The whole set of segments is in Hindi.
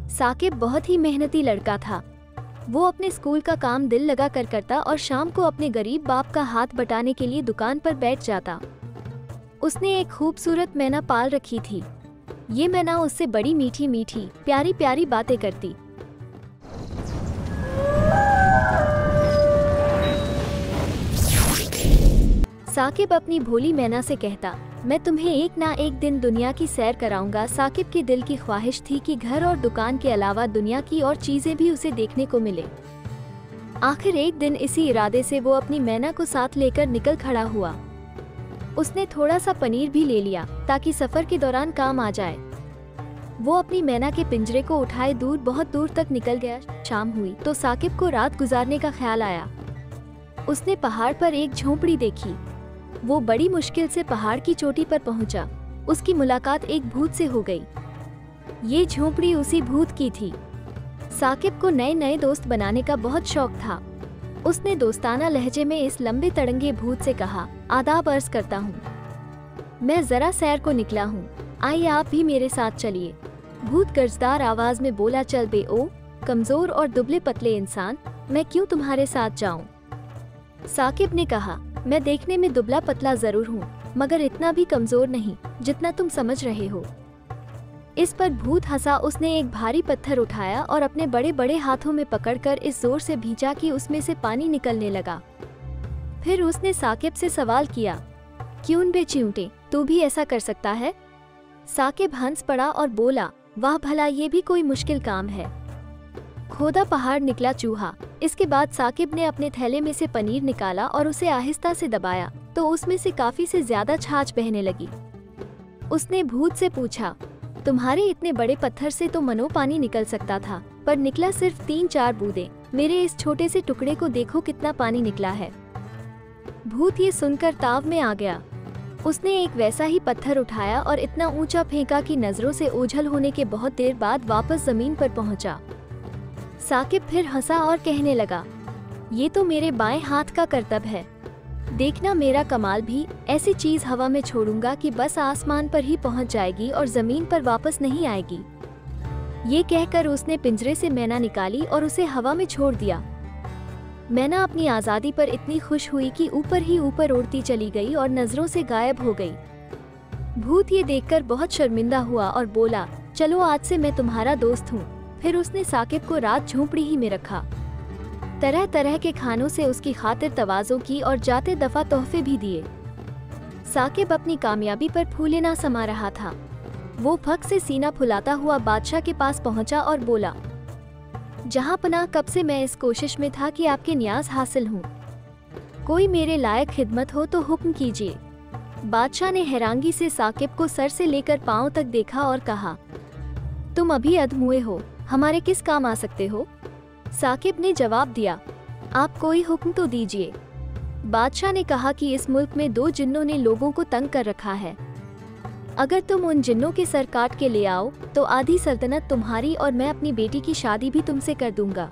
साकिब बहुत ही मेहनती लड़का था। वो अपने स्कूल का काम दिल लगा कर करता और शाम को अपने गरीब बाप का हाथ बटाने के लिए दुकान पर बैठ जाता। उसने एक खूबसूरत मैना पाल रखी थी। ये मैना उससे बड़ी मीठी मीठी प्यारी प्यारी बातें करती। साकिब अपनी भोली मैना से कहता, मैं तुम्हें एक ना एक दिन दुनिया की सैर कराऊंगा। साकिब के दिल की ख्वाहिश थी कि घर और दुकान के अलावा दुनिया की और चीजें भी उसे देखने को मिले। आखिर एक दिन इसी इरादे से वो अपनी मैना को साथ लेकर निकल खड़ा हुआ। उसने थोड़ा सा पनीर भी ले लिया ताकि सफर के दौरान काम आ जाए। वो अपनी मैना के पिंजरे को उठाए बहुत दूर तक निकल गया। शाम हुई तो साकिब को रात गुजारने का ख्याल आया। उसने पहाड़ पर एक झोंपड़ी देखी। वो बड़ी मुश्किल से पहाड़ की चोटी पर पहुंचा। उसकी मुलाकात एक भूत से हो गई। ये झोंपड़ी उसी भूत की थी। साकिब को नए नए दोस्त बनाने का बहुत शौक था। उसने दोस्ताना लहजे में इस लंबे तड़ंगे भूत से कहा, आदाब अर्ज करता हूँ, मैं जरा सैर को निकला हूँ, आइए आप भी मेरे साथ चलिए। भूत गर्जदार आवाज में बोला, चल बे ओ कमजोर और दुबले पतले इंसान, मैं क्यों तुम्हारे साथ जाऊं? साकिब ने कहा, मैं देखने में दुबला पतला जरूर हूँ, मगर इतना भी कमजोर नहीं जितना तुम समझ रहे हो। इस पर भूत हंसा। उसने एक भारी पत्थर उठाया और अपने बड़े बड़े हाथों में पकड़कर इस जोर से भींचा कि उसमें से पानी निकलने लगा। फिर उसने साकिब से सवाल किया, क्यों बे चिंटे, तू भी ऐसा कर सकता है? साकिब हंस पड़ा और बोला, वाह भला, ये भी कोई मुश्किल काम है। खोदा पहाड़ निकला चूहा। इसके बाद साकिब ने अपने थैले में से पनीर निकाला और उसे आहिस्ता से दबाया तो उसमें से काफी से ज्यादा छाछ बहने लगी। उसने भूत से पूछा, तुम्हारे इतने बड़े पत्थर से तो मनो पानी निकल सकता था, पर निकला सिर्फ 3-4 बूंदें। मेरे इस छोटे से टुकड़े को देखो कितना पानी निकला है। भूत ये सुनकर ताव में आ गया। उसने एक वैसा ही पत्थर उठाया और इतना ऊंचा फेंका कि नजरों से ओझल होने के बहुत देर बाद वापस जमीन पर पहुंचा। साकिब फिर हंसा और कहने लगा, ये तो मेरे बाएं हाथ का करतब है। देखना मेरा कमाल भी, ऐसी चीज हवा में छोड़ूंगा कि बस आसमान पर ही पहुंच जाएगी और जमीन पर वापस नहीं आएगी। ये कहकर उसने पिंजरे से मैना निकाली और उसे हवा में छोड़ दिया। मैना अपनी आज़ादी पर इतनी खुश हुई कि ऊपर ही ऊपर उड़ती चली गई और नजरों से गायब हो गई। भूत ये देखकर बहुत शर्मिंदा हुआ और बोला, चलो आज से मैं तुम्हारा दोस्त हूँ। फिर उसने साकिब को रात झोंपड़ी ही में रखा। तरह तरह के खानों से उसकी खातिर तवाज़ो की और जाते दफा तोहफे भी दिए। साकिब अपनी कामयाबी पर फूले ना समा रहा था। वो फक से सीना फुलाता हुआ बादशाह के पास पहुंचा और बोला, जहां पनाह, कब से मैं इस कोशिश में था कि आपके न्याज हासिल हूँ। कोई मेरे लायक खिदमत हो तो हुक्म कीजिए। बादशाह ने हैरानगी से साकिब को सर से लेकर पांव तक देखा और कहा, तुम अभी अधमुए हो, हमारे किस काम आ सकते हो? साकिब ने जवाब दिया, आप कोई हुक्म तो दीजिए। बादशाह ने कहा कि इस मुल्क में 2 जिन्नों ने लोगों को तंग कर रखा है। अगर तुम उन जिन्नों के सर काट के ले आओ तो आधी सल्तनत तुम्हारी और मैं अपनी बेटी की शादी भी तुमसे कर दूंगा।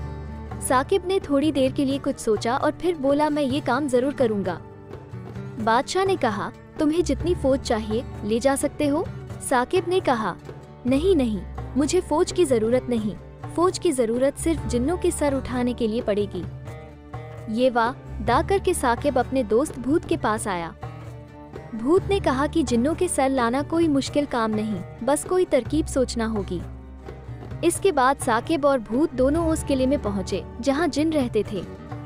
साकिब ने थोड़ी देर के लिए कुछ सोचा और फिर बोला, मैं ये काम जरूर करूंगा। बादशाह ने कहा, तुम्हें जितनी फौज चाहिए ले जा सकते हो। साकिब ने कहा, नहीं नहीं, मुझे फौज की जरूरत नहीं। फौज की जरूरत सिर्फ जिन्नों के सर उठाने के लिए पड़ेगी। ये वाह दा करके साकिब अपने दोस्त भूत के पास आया। भूत ने कहा कि जिन्नों के सर लाना कोई मुश्किल काम नहीं, बस कोई तरकीब सोचना होगी। इसके बाद साकिब और भूत दोनों उस किले में पहुंचे जहां जिन रहते थे।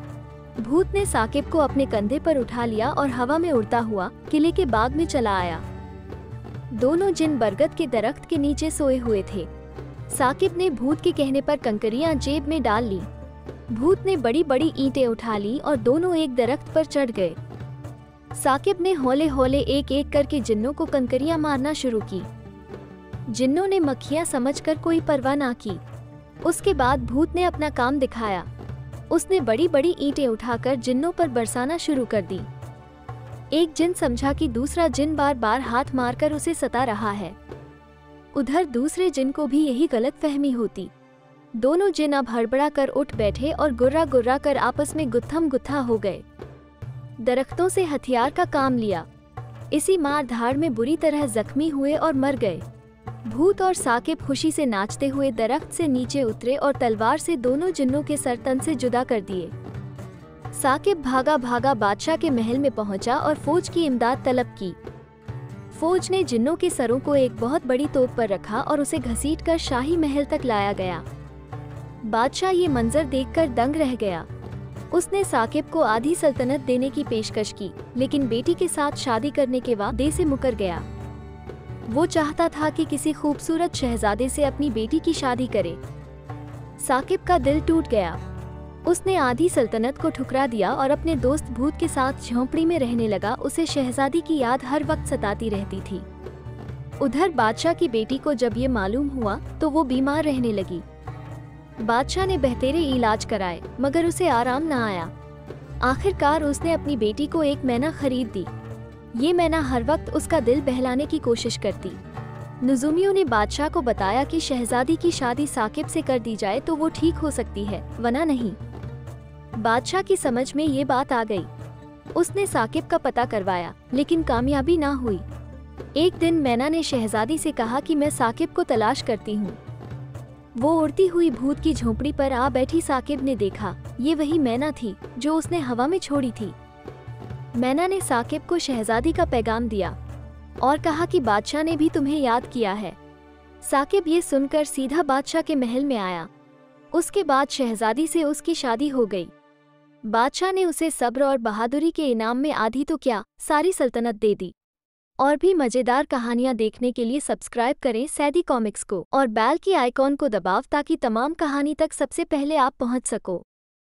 भूत ने साकिब को अपने कंधे पर उठा लिया और हवा में उड़ता हुआ किले के बाग में चला आया। दोनों जिन बरगद के दरख्त के नीचे सोए हुए थे। साकिब ने भूत के कहने पर कंकरियां जेब में डाल ली। भूत ने बड़ी बड़ी ईंटें उठा ली और दोनों एक दरख्त पर चढ़ गए। साकिब ने हौले हौले एक एक करके जिन्नों को कंकरियां मारना शुरू की। जिन्नों ने मक्खियां समझकर कोई परवाह ना की। उसके बाद भूत ने अपना काम दिखाया। उसने बड़ी बड़ी ईंटें उठाकर जिन्नों पर बरसाना शुरू कर दी। एक जिन समझा कि दूसरा जिन बार बार हाथ मारकर उसे सता रहा है। उधर दूसरे जिन को भी यही गलत फहमी होती। दोनों जिन अब हड़बड़ा कर उठ बैठे और गुर्रा गुर्रा कर आपस में गुत्थम गुत्था हो गए। दरख्तों से हथियार का काम लिया। इसी मार धाड़ में बुरी तरह जख्मी हुए और मर गए। भूत और साकिब खुशी से नाचते हुए दरख्त से नीचे उतरे और तलवार से दोनों जिन्नों के सर तन से जुदा कर दिए। साकिब भागा भागा बादशाह के महल में पहुंचा और फौज की इमदाद तलब की। फौज ने जिन्नों के सरों को एक बहुत बड़ी तोप पर रखा और उसे घसीटकर शाही महल तक लाया गया। बादशाह ये मंजर देखकर दंग रह गया। उसने साकिब को आधी सल्तनत देने की पेशकश की, लेकिन बेटी के साथ शादी करने के वादे से मुकर गया। वो चाहता था कि किसी खूबसूरत शहजादे से अपनी बेटी की शादी करे। साकिब का दिल टूट गया। उसने आधी सल्तनत को ठुकरा दिया और अपने दोस्त भूत के साथ झोंपड़ी में रहने लगा। उसे शहजादी की याद हर वक्त सताती रहती थी। उधर बादशाह की बेटी को जब ये मालूम हुआ तो वो बीमार रहने लगी। बादशाह ने बहतेरे इलाज कराए, मगर उसे आराम न आया। आखिरकार उसने अपनी बेटी को एक मैना खरीद दी। ये मैना हर वक्त उसका दिल बहलाने की कोशिश करती। नुजुमियों ने बादशाह को बताया कि शहजादी की शादी साकिब से कर दी जाए तो वो ठीक हो सकती है, वरना नहीं। बादशाह की समझ में ये बात आ गई। उसने साकिब का पता करवाया, लेकिन कामयाबी ना हुई। एक दिन मैना ने शहजादी से कहा कि मैं साकिब को तलाश करती हूँ। वो उड़ती हुई भूत की झोंपड़ी पर आ बैठी साकिब ने देखा, ये वही मैना थी जो उसने हवा में छोड़ी थी। मैना ने साकिब को शहजादी का पैगाम दिया और कहा कि बादशाह ने भी तुम्हें याद किया है। साकिब ये सुनकर सीधा बादशाह के महल में आया। उसके बाद शहजादी से उसकी शादी हो गई। बादशाह ने उसे सब्र और बहादुरी के इनाम में आधी तो क्या, सारी सल्तनत दे दी। और भी मजेदार कहानियाँ देखने के लिए सब्सक्राइब करें सैदी कॉमिक्स को और बेल की आइकॉन को दबाव ताकि तमाम कहानी तक सबसे पहले आप पहुंच सको।